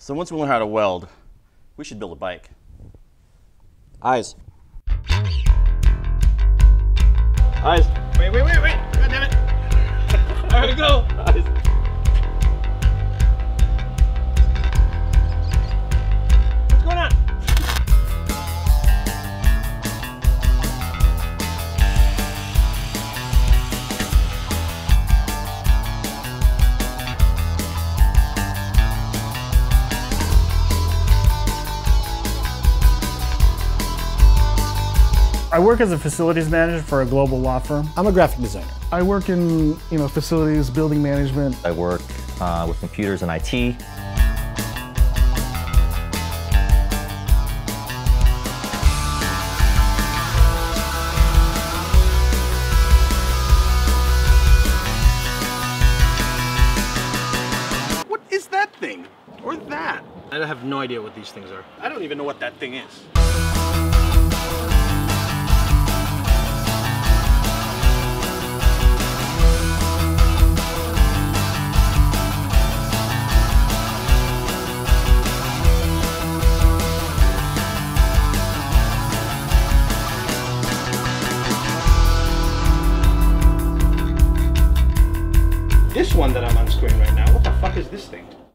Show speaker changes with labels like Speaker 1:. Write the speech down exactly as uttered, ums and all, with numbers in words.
Speaker 1: So once we learn how to weld, we should build a bike.
Speaker 2: Eyes.
Speaker 1: Eyes.
Speaker 3: Wait, wait, wait, wait! God damn it! I gotta go!
Speaker 1: Eyes.
Speaker 3: What's going on?
Speaker 4: I work as a facilities manager for a global law firm.
Speaker 2: I'm a graphic designer.
Speaker 5: I work in, you know, facilities, building management.
Speaker 6: I work uh, with computers and I T.
Speaker 3: What is that thing? Or that? I have no idea what these things are. I don't even know what that thing is. This one that I'm unscrewing right now, what the fuck is this thing?